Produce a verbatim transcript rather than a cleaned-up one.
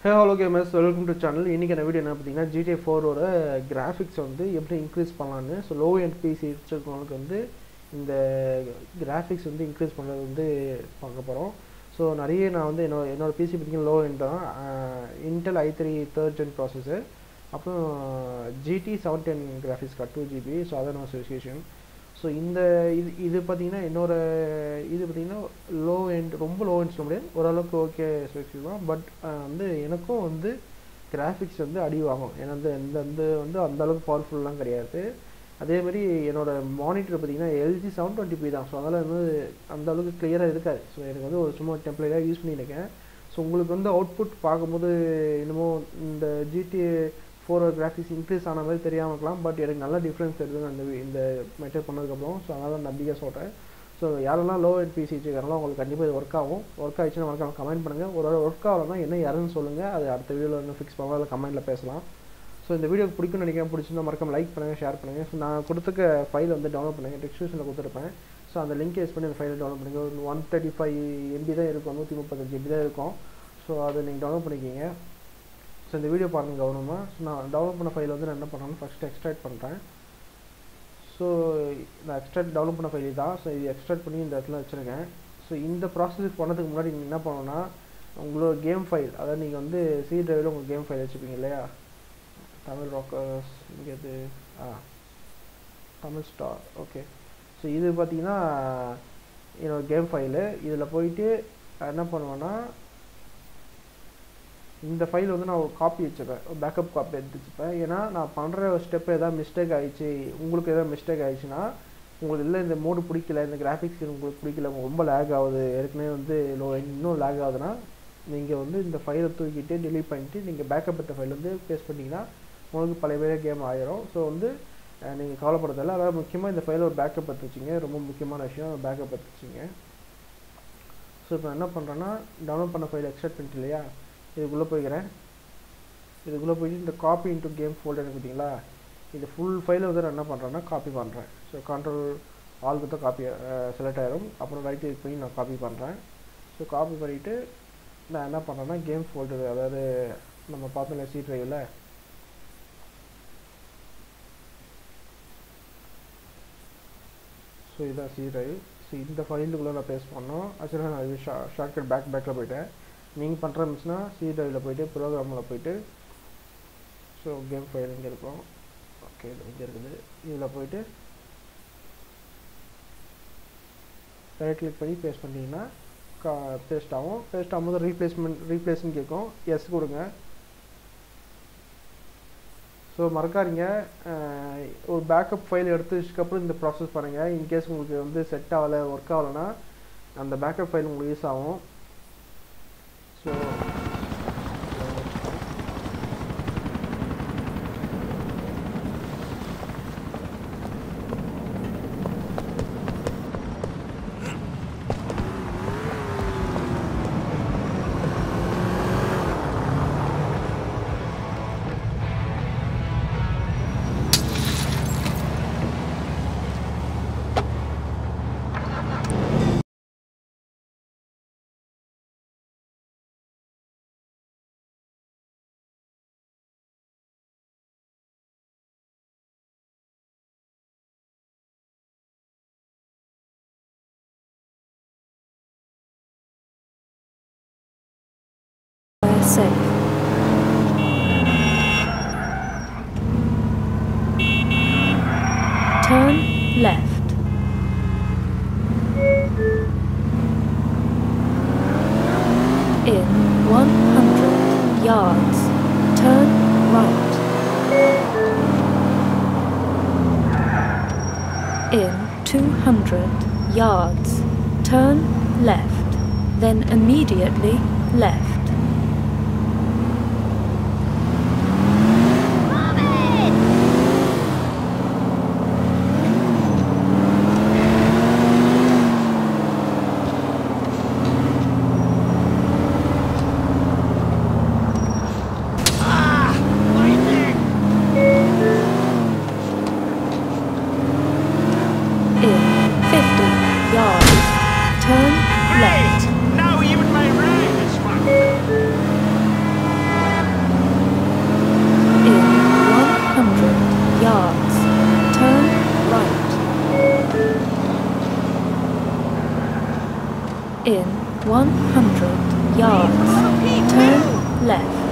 Hey hello gamers, welcome to channel. இன்னைக்கு இந்த video என்ன பார்த்தீங்கன்னா G T A four ஓட கிராஃபிக்ஸ் வந்து எப்படி இன்க்ரீஸ் பண்ணலாம்னு ஸோ லோ எண்ட் பிசி வச்சிருக்கவங்களுக்கு வந்து இந்த கிராஃபிக்ஸ் வந்து இன்க்ரீஸ் பண்ணுறது வந்து பார்க்க போகிறோம். ஸோ நிறைய நான் வந்து என்னோட என்னோட பிசி பார்த்தீங்கன்னா லோ எண்ட் தான், Intel i three third gen processor, அப்புறம் G T seven ten graphics card two GB. So அதை நான் ஸ்பெசிஃபிகேஷன். ஸோ இந்த இது இது பார்த்தீங்கன்னா என்னோட இது பார்த்தீங்கன்னா லோ எண்ட், ரொம்ப லோ எண்ட் சொல்ல முடியாது, ஓரளவுக்கு ஓகே ஸ்பெசிஃபிக் தான். பட் வந்து எனக்கும் வந்து கிராஃபிக்ஸ் வந்து அடி வாங்கும், ஏன்னா வந்து இந்த வந்து வந்து அந்தளவுக்கு பவர்ஃபுல்லாம் கிடையாது. அதேமாதிரி என்னோட மானிட்டர் பார்த்தீங்கன்னா எல்ஜி செவன் டுவெண்ட்டி பி தான். ஸோ அதனால் வந்து அந்தளவுக்கு கிளியராக இருக்காது. ஸோ எனக்கு வந்து ஒரு சும்மா டெம்ப்ளேட்டாக யூஸ் பண்ணியிருக்கேன். ஸோ உங்களுக்கு வந்து அவுட்புட் பார்க்கும்போது என்னமோ இந்த ஜிடிஏ ஃபோர் கிராஃபிக்ஸ் இன்க்ரீஸ் ஆன மாதிரி தெரியாமல் இருக்கலாம், பட் எனக்கு நல்ல டிஃப்ரென்ஸ் தெரியுது அந்த இந்த மெட்டர் பண்ணதுக்கப்புறம். ஸோ அதனால் நான் நம்பிக்கை சொல்கிறேன். ஸோ யாரெல்லாம் லோ எண்ட் பிசி வச்சுருக்காங்களோ அவங்களுக்கு கண்டிப்பாக இது ஒர்க் ஆகும். ஒர்க் ஆகிடுச்சுன்னா மறக்காம கமெண்ட் பண்ணுங்கள். ஒரு ஒர்க் ஆகலைன்னா என்ன யாருன்னு சொல்லுங்கள், அது அடுத்த வீடியோவில் வந்து ஃபிக்ஸ் பண்ணலாம், இல்லை கமெண்ட்டில் பேசலாம். ஸோ இந்த வீடியோ பிடிக்கும்னு நினைக்கிறேன். பிடிச்சிருந்தா மறக்காம லைக் பண்ணுங்கள், ஷேர் பண்ணுங்கள். ஸோ நான் கொடுத்துக்க ஃபைல் வந்து டவுன்லோட் பண்ணுங்கள், டிஸ்கிரிப்ஷனில் கொடுத்துருப்பேன். ஸோ அந்த லிங்க் யூஸ் பண்ணி அந்த ஃபைலை டவுன்லோட் பண்ணுங்கள். ஒரு ஒன் தேர்ட்டி ஃபைவ் எம்பி தான் இருக்கும், நூற்றி முப்பத்தஞ்சு எம்பி தான் இருக்கும். ஸோ அதை நீங்கள் டவுன்லோட் பண்ணிக்கிங்க. ஸோ இந்த வீடியோ பாருங்கள் கவனமாக. ஸோ நான் டவுன்லோட் பண்ண ஃபைல் வந்து நான் என்ன பண்ணுறேன்னு ஃபஸ்ட்டு எக்ஸ்ட்ராக்ட் பண்ணுறேன். ஸோ நான் எக்ஸ்ட்ராக்ட் டவுன்லோட் பண்ண ஃபைல் தான். ஸோ இது எக்ஸ்ட்ராக்ட் பண்ணி இந்த இடத்துல வச்சுருக்கேன். ஸோ இந்த ப்ராசஸ் பண்ணதுக்கு முன்னாடி நீங்கள் என்ன பண்ணணும்னா, உங்களோட கேம் ஃபைல், அதாவது நீங்கள் வந்து சி டிரைவில் உங்கள் கேம் ஃபைல் வச்சுப்பீங்க இல்லையா, தமிழ் ராக்கர்ஸ், இங்கே இது ஆ தமிழ் ஸ்டார், ஓகே. ஸோ இது பார்த்தீங்கன்னா என்னோடய கேம் ஃபைலு. இதில் போயிட்டு என்ன பண்ணுவேன்னா, இந்த ஃபைல் வந்து நான் ஒரு காப்பி வச்சுப்பேன், ஒரு பேக்கப் காப்பி எடுத்து வச்சுப்பேன். ஏன்னா நான் பண்ணுற ஸ்டெப் எதாவது மிஸ்டேக் ஆகிடுச்சு, உங்களுக்கு எதாவது மிஸ்டேக் ஆகிடுச்சுன்னா, உங்களுக்கு இல்லை இந்த மோடு பிடிக்கல, இந்த கிராஃபிக்ஸ் உங்களுக்கு பிடிக்கல, ரொம்ப லேக் ஆகுது, ஏற்கனவே வந்து லோ இன்னும் லேக் ஆகுதுன்னா நீங்கள் வந்து இந்த ஃபைலை தூக்கிட்டு டெலீட் பண்ணிட்டு நீங்கள் பேக்கப் எடுத்த ஃபைல் வந்து பேஸ்ட் பண்ணிங்கன்னா உங்களுக்கு பழைய வேலை கேம் ஆயிரும். ஸோ வந்து நீங்கள் கவலைப்படுறதில்ல. அதாவது முக்கியமாக இந்த ஃபைலை ஒரு பேக்கப் எடுத்து வச்சிங்க, ரொம்ப முக்கியமான விஷயம், பேக்கப் எடுத்து வச்சிங்க. ஸோ இப்போ என்ன பண்ணுறேன்னா, டவுன்லோட் பண்ண ஃபைல் எக்ஸ்ட்ராக்ட் பண்ணிட்டு இல்லையா, இதுக்குள்ளே போய்க்கிறேன். இதுக்குள்ளே போயிட்டு இந்த காப்பி இன்ட்டு கேம் ஃபோல்டர் பார்த்தீங்களா, இந்த ஃபுல் ஃபைலை வந்து நான் என்ன பண்ணுறேன்னா காப்பி பண்ணுறேன். ஸோ கண்ட்ரோல் ஆல் கொடுத்தா காப்பி செலக்ட் ஆகிரும். அப்புறம் ரைட் கிளிக் பண்ணி நான் காப்பி பண்ணுறேன். ஸோ காப்பி பண்ணிவிட்டு நான் என்ன பண்ணுறேன்னா கேம் ஃபோல்டர், அதாவது நம்ம பார்த்தோம்ல சி ட்ரைவில், ஸோ இதுதான் சி ட்ரைவ். ஸோ இந்த ஃபைலுக்குள்ளே நான் பேஸ்ட் பண்ணோம். ஆக்சுவலாக நான் ஷா ஷார்ட்கட் பேக் பேக்கில் போயிட்டேன். நீங்கள் பண்ணுற மிஸ்னா சி ட்ரைவில் போய்ட்டு ப்ரோக்ராமில் போய்ட்டு, ஸோ கேம் ஃபைல் இங்கே இருக்கும், ஓகே இங்கே இருக்குது. இதில் போய்ட்டு ரைட் கிளிக் பண்ணி பேஸ்ட் பண்ணிங்கன்னா கா பேஸ்ட் ஆகும். பேஸ்ட் ஆகும்போது ரீப்ளேஸ்மெண்ட் ரீப்ளேஸ்ன்னு கேட்கும், எஸ் கொடுங்க. ஸோ மறக்காதீங்க, ஒரு பேக்கப் ஃபைல் எடுத்து வச்சதுக்கப்புறம் இந்த ப்ராசஸ் பண்ணுங்கள். இன்கேஸ் உங்களுக்கு வந்து செட் ஆகலை, ஒர்க் ஆகலைன்னா அந்த பேக்கப் ஃபைல் உங்களுக்கு யூஸ் ஆகும். So safe. Turn left. In one hundred yards, turn right. In two hundred yards, turn left, then immediately left. Now even my ride is fun. In one hundred yards, turn left.